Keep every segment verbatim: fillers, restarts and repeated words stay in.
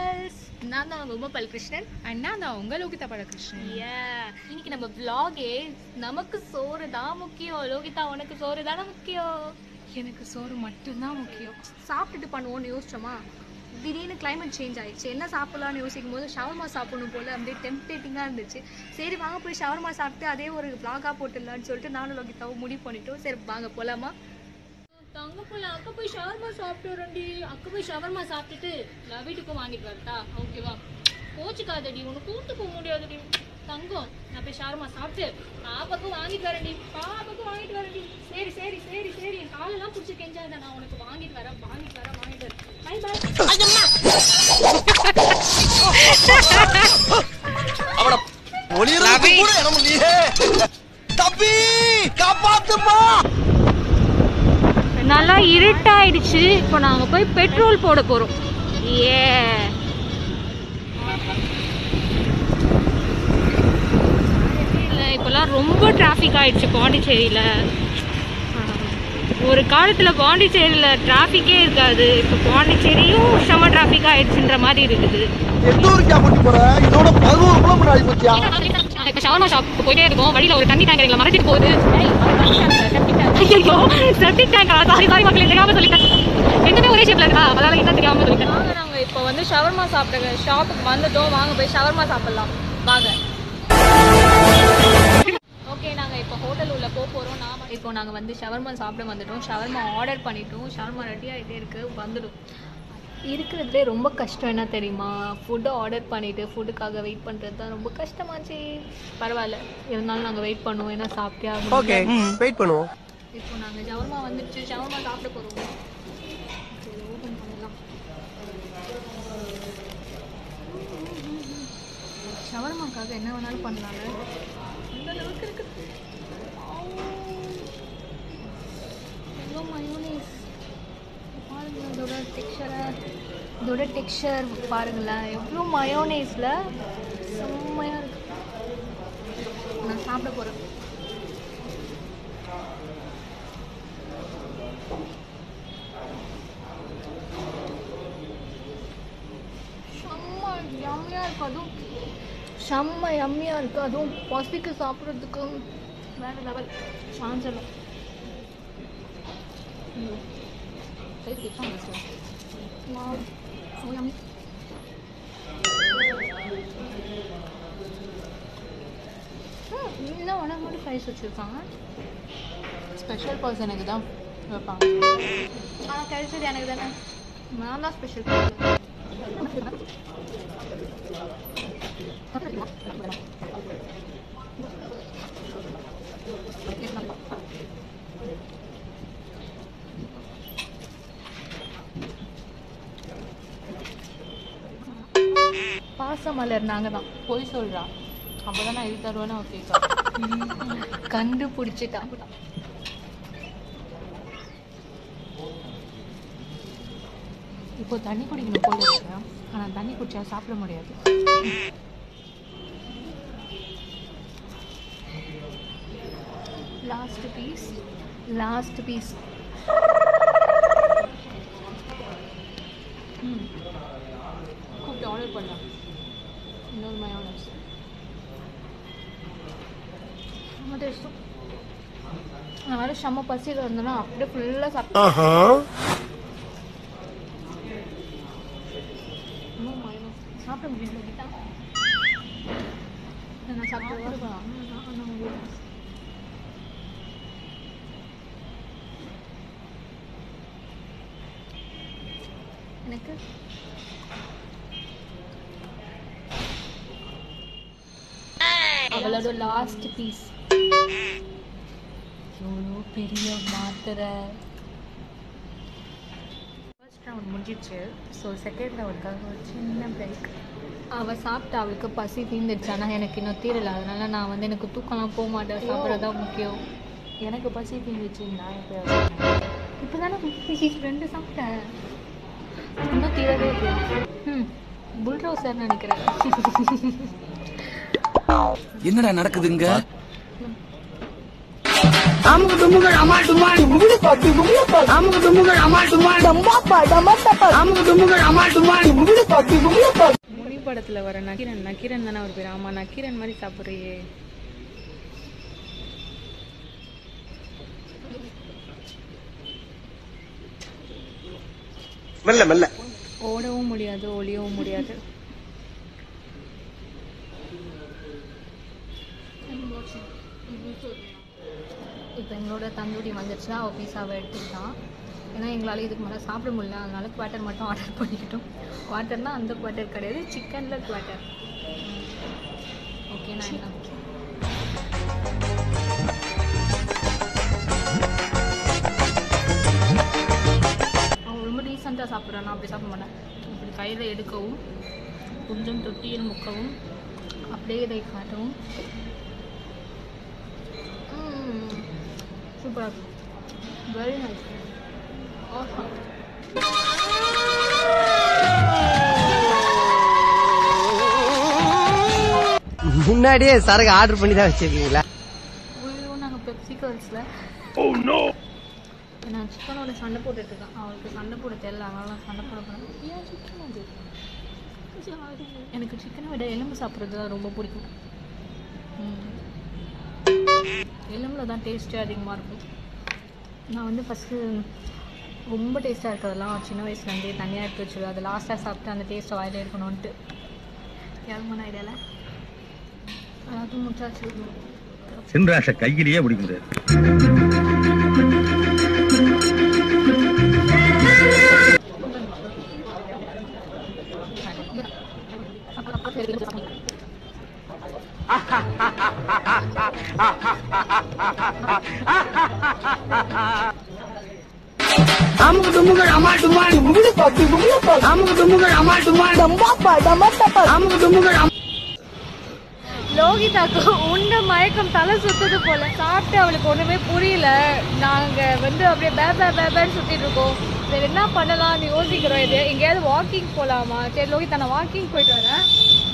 Viewers, நான் தான் உங்க உமா கிருஷ்ணன் அண்ணா நான் உங்க லோகிதா பழகிருஷ்ணன். இன்னைக்கு நம்ம vlog-ஏ நமக்கு சோறு தான் முக்கியம். லோகிதா உனக்கு சோறு தானே முக்கியம்? எனக்கு சோறு மட்டும்தான் முக்கியம். சாப்பிட்டுட்டு பண்ணுவோம்னு யோசிச்சோமா, திடீர்னு கிளைமேட் சேஞ்ச் ஆயிடுச்சு. என்ன சாப்பிடலாம்னு யோசிக்கும் போது ஷவர்மா சாப்பிடணும் போல அப்படியே டெம்ப்டேட்டிங்காக இருந்துச்சு. சரி வாங்க போய் ஷவர்மா சாப்பிட்டு அதே ஒரு vlog-ஆ போட்டுடலான்னு சொல்லிட்டு நானும் லோகிதாவும் முடிவு பண்ணிட்டோம். சரி வாங்க போலாமா? தங்க போல அக்கா போய் ஷவர்மா சாப்பிட்டு வரண்டி. அக்கா போய் ஷவர்மா சாப்பிட்டுட்டு நான் வீட்டுக்கும் வாங்கிட்டு வரட்டா? ஓகேவா? கோச்சுக்காதடி, உனக்கு கூட்டு போக முடியாதுடி தங்கம். நான் போய் ஷவர்மா சாப்பிட்டு பாப்பாக்கும் வாங்கிட்டு வரேன்டி. பாப்பாக்கும் வாங்கிட்டு வரேன்டி. சரி சரி சரி சரி என் காலெல்லாம் பிடிச்சி கெஞ்சாத, நான் உனக்கு வாங்கிட்டு வரேன் வாங்கிட்டு வரேன் வாங்கிட்டு வரேன். Bye bye. அவள ஒளியறது கூட இடம் இல்லையே. தம்பி காப்பாத்துமா. நல்லா இருட்டாயிடுச்சு. இப்போ நாங்கள் போய் பெட்ரோல் போட போகிறோம். ஏ இப்போல்லாம் ரொம்ப டிராஃபிக் ஆயிடுச்சு பாண்டிச்சேரியில். ஒரு காலத்தில் பாண்டிச்சேரியில் டிராஃபிக்கே இருக்காது. இப்போ பாண்டிச்சேரியும் செம்ம டிராஃபிக் ஆயிடுச்சுன்ற மாதிரி இருக்குது. இப்போ ஷவர்மா ஷாப் போயிட்டே இருக்கோம். வழியில் ஒரு தண்ணி டேங்கர் எங்களை மறைச்சிட்டு போகுது. ஐயோ செப்டிக் டேங்கரா? சாரி சாரி மக்களே, தெரியாமல் சொல்லிட்டேன். எங்கேயுமே ஒரே ஷேப்பில் இருக்கா, அதனால என்ன தெரியாமல் சொல்லிட்டேன். வாங்க நாங்கள் இப்போ வந்து ஷவர்மா சாப்பிட்ற ஷாப்புக்கு வந்துட்டோம். வாங்க போய் ஷவர்மா சாப்பிட்லாம் வாங்க. ஓகே, நாங்கள் இப்போ ஹோட்டல் உள்ள போக போகிறோம். நாம இப்போ நாங்கள் வந்து ஷவர்மா சாப்பிட வந்துட்டோம். ஷவர்மா ஆர்டர் பண்ணிட்டோம். ஷவர்மா ரெடி ஆகிட்டே இருக்குது, வந்துடும். இருக்கிறதுலே ரொம்ப கஷ்டம் என்ன தெரியுமா? ஃபுட்டு ஆர்டர் பண்ணிவிட்டு ஃபுட்டுக்காக வெயிட் பண்ணுறது தான் ரொம்ப கஷ்டமாச்சு. பரவாயில்ல, இருந்தாலும் நாங்கள் வெயிட் பண்ணுவோம். ஏன்னா சாப்பிட்டே ஆகும். ஓகே, வெயிட் பண்ணுவோம். இப்போ நாங்கள் ஷவர்மா வந்துடுச்சு. ஷவர்மா சாப்பிட போகிறோம். ஓப்பன் பண்ணலாம். ஷவர்மாக்காக என்ன வேணாலும் பண்ணலாம்ல, அந்த அளவுக்கு இருக்கு. எவ்வளோ மயோனீஸ் பாருங்க, இதோட டெக்ஸ்சரை இதோட டெக்ஸ்சர் பாருங்களேன். எவ்வளோ மயோனீஸில் செம்மையாக இருக்கு. நான் சாப்பிட போகிறேன். செம்ம யம்மியாக இருக்குது. அதுவும் செம்ம யம்மியாக இருக்குது. அதுவும் பசிக்கு சாப்பிட்றதுக்கு வேறு லெவல். சான்ஸ் இல்லை. Wow, so yummy. இன்னும் உனக்கு மட்டும் ஃப்ரைஸ் வச்சுருக்காங்க. ஸ்பெஷல் பர்சனுக்கு தான் வைப்பாங்க. ஆனால் கிடைச்சது எனக்கு தானே. நான் தான் ஸ்பெஷல் பர்சன். பாசமலர் நாங்கள் தான். போய் சொல்கிறா, அப்போ தான் நான் இது தருவேன்னு அவன் கேட்க கண்டுபிடிச்சிட்டான். இப்போ தண்ணி குடிக்கணும் போல இருக்கு. ஆனால் தண்ணி குடிச்சா சாப்பிட முடியாது. லாஸ்ட் பீஸ் லாஸ்ட் பீஸ் ம் கூப்பிட்டு ஆர்டர் பண்ணலாம். இன்னொரு மயோனஸ் ரொம்ப டேஸ்ட்டும். நான் வேறு செம்ம பசியில் இருந்தேன்னா அப்படியே ஃபுல்லாக சாப்பிட்டேன். இன்னும் மயோனஸ் சாப்பிட முடியல. கிட்டா நான் சாப்பிட்டு எனக்கு அவளோட லாஸ்ட் பீஸ். எவ்வளோ பெரிய மாத்திரை. ஃபர்ஸ்ட் ரவுண்ட் முடிஞ்சிடுச்சு. ஸோ செகண்ட் ரவுண்டுக்காக ஒரு சின்ன பிரேக். அவள் சாப்பிட்டு அவளுக்கு பசி தீர்ந்துடுச்சு. ஆனால் எனக்கு இன்னும் தீரலை. அதனால நான் வந்து எனக்கு தூக்கம்லாம் போக மாட்டேன். சாப்பிட்றது தான் முக்கியம். எனக்கு பசி தீர்ந்துச்சு. நான் இப்போ இப்போ தானே ரெண்டு சாப்பிட்டேன். இன்னும் தீரவே இல்லை. ம் புல்ரோசர் நினைக்கிறேன். என்னடா நடக்குதுங்க? அமுக்கு துமுகள் அமால் டுமால் முகுடு பாப்பி முகுடு பாப்பி அமுக்கு துமுகள் அமால் டுமால் டம்பா பா டம்பா டப்பா அமுக்கு துமுகள் அமால் டுமால் முகுடு பாப்பி முகுடு பாப்பி. முனி படத்துல வர நக்கீரன் நக்கீரன் தானே ஒரு பேர். ஆமா நக்கீரன் மாதிரி சாப்பிட்றியே. மெல்ல மெல்ல. ஓடவும் முடியாது ஒளியவும் முடியாது. இப்போ எங்களோட தந்தூரி வந்துடுச்சுன்னா அவள் பீஸாவை எடுத்துக்கிட்டான். ஏன்னா எங்களால் இதுக்கு மேலே சாப்பிட முடியல, அதனால குவாட்டர் மட்டும் ஆர்டர் பண்ணிக்கிட்டோம். குவாட்டர்னால் அந்த குவாட்டர் கிடையாது, சிக்கனில் குவாட்டர். ஓகே நான் என்ன அவன் ரொம்ப ரீசெண்டாக சாப்பிட்றான், நான் அப்படி சாப்பிட மாட்டேன். இப்படி கையில் எடுக்கவும் கொஞ்சம் தொட்டியில் முக்கவும் அப்படியே இதை காட்டவும் சூப்பராக இருக்கும். Very nice. முன்னாடியே சரக்கு ஆர்டர் பண்ணி தான் வச்சிருக்கீங்களா? ஐயோ நாங்கள் பெப்சி கேர்ள்ஸில் நான் சிக்கனோட சண்டை போட்டுட்ருக்கேன். அவளுக்கு சண்டை போட தெரியல, அதனால சண்டை போட போகிறேன். ஏன் சிக்கன் அது எனக்கு சிக்கனை விட எலும்பு சாப்பிட்றது தான் ரொம்ப பிடிக்கும். எலும்பில் தான் டேஸ்ட்டே அதிகமாக இருக்கும். நான் வந்து ஃபஸ்ட்டு ரொம்ப டேஸ்ட்டாக இருக்கிறதெல்லாம் சின்ன வயசுலேருந்தே தனியாக எடுத்து வச்சுருவேன். அது லாஸ்ட்டாக சாப்பிட்டு அந்த டேஸ்ட்டை வாயில் இருக்கணும்ன்ட்டு யாருமான ஐடியாவில் அதாவது முச்சாச்சு சின்ராஷ கையிலேயே பிடிக்குது. அமுக்கு துமுகள் அமால் டுமால் முகுடு பாப்பி முகுடு பாப்பி அமுக்கு துமுகள் அமால் டுமால் டம்பா பா டம்பா டப்பா அமுக்கு துமுகள் லோகிதாக்கு உண்ட மயக்கம் தலை சுத்துது போல. சாப்பிட்டு அவளுக்கு ஒன்றுமே புரியல. நாங்கள் வந்து அப்படியே பே பே பேன்னு சுற்றிட்டு இருக்கோம். சரி என்ன பண்ணலாம்னு யோசிக்கிறோம். இது எங்கேயாவது வாக்கிங் போகலாமா? சரி லோகிதா நான் வாக்கிங் போயிட்டு வரேன்.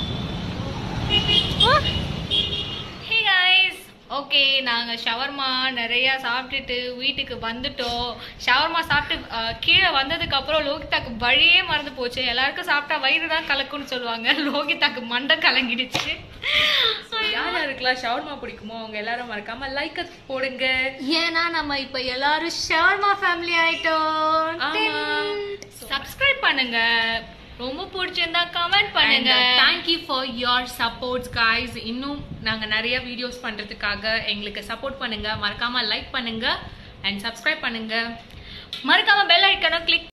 ஹே கைஸ், ஓகே நாங்கள் ஷவர்மா நிறையா சாப்பிட்டுட்டு வீட்டுக்கு வந்துட்டோம். ஷவர்மா சாப்பிட்டு கீழே வந்ததுக்கப்புறம் லோகிதாக்கு வழியே மறந்து போச்சு. எல்லாருக்கும் சாப்பிட்டா வயிறு தான் கலக்குன்னு சொல்லுவாங்க. லோகிதாக்கு மண்டை கலங்கிடுச்சு. யார் யாருக்கெல்லாம் ஷவர்மா பிடிக்குமோ அவங்க எல்லாரும் மறக்காம லைக் போடுங்க. ஏன்னா நம்ம இப்ப எல்லாரும் ஷவர்மா ஃபேமிலி ஆயிட்டோம். சப்ஸ்கிரைப் பண்ணுங்க, ரொம்ப பிடிச்சிருந்தா கமெண்ட் பண்ணுங்க. Thank you for your supports guys. இன்னும் நாங்க நிறைய வீடியோஸ் பண்றதுக்காக எங்களுக்கு சப்போர்ட் பண்ணுங்க. மறக்காம லைக் பண்ணுங்க அண்ட் சப்ஸ்கிரைப் பண்ணுங்க. மறக்காம பெல் ஐக்கானை கிளிக்